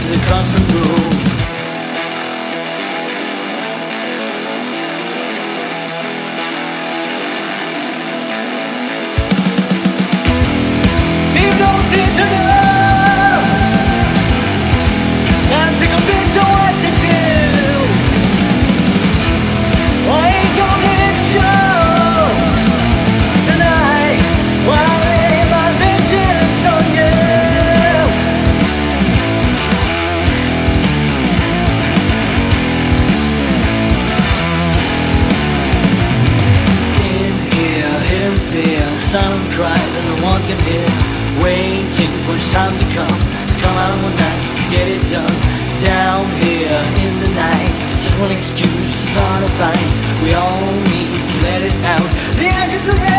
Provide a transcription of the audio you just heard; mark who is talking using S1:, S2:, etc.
S1: is a constant rule. Leave no thing to know. I'm sick of being so what to do. I ain't gonna let it show tonight while I lay my vengeance on you. In here, hidden fear, silent cry that no one can hear, waiting for its time to come out one night to get it done. Down here in the night, it's a full excuse to start a fight. We all need to let it out. The end is the